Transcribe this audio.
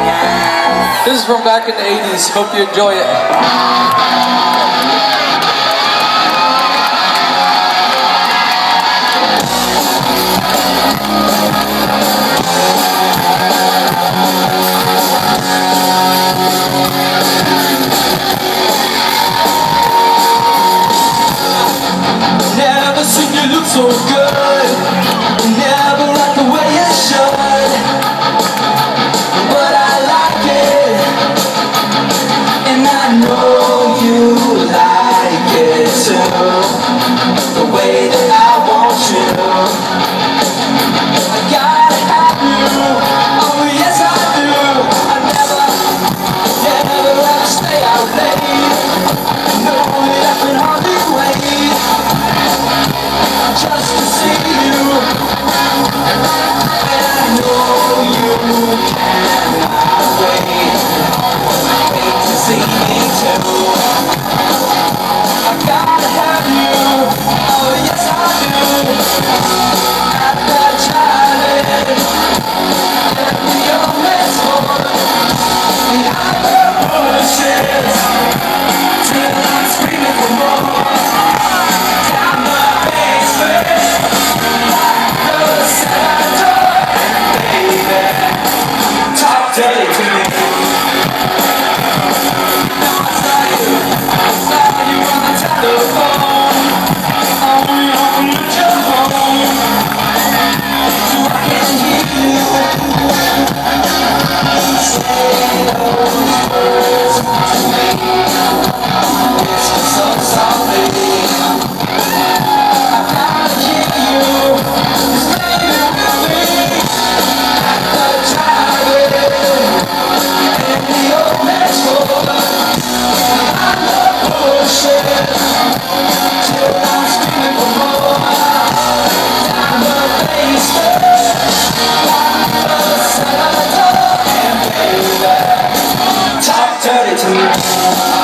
This is from back in the 80s. Hope you enjoy it. Never seen you look so good. Never like the way you should. But I like it, and I know you like it too. The way that I want you, I gotta have you. Oh yes I do. I never ever stay out late. I know that I can hardly wait just to see you, and I know you cannot wait to see me too. I gotta have you, oh yes I do. At that child, let me your best for behind the bushes, till I'm screaming for more. Down the basement, like the Cedar baby, talk dirty to me. Now I saw you on the telephone. Only home at your home, so I can hear you say those words to me. Whisper so softly. I gotta hear you, 'cause baby with me at the driveway in the old metro, behind the bushes, till I'm screaming for more. Down the basement, like the Cedar, and baby, talk dirty to me.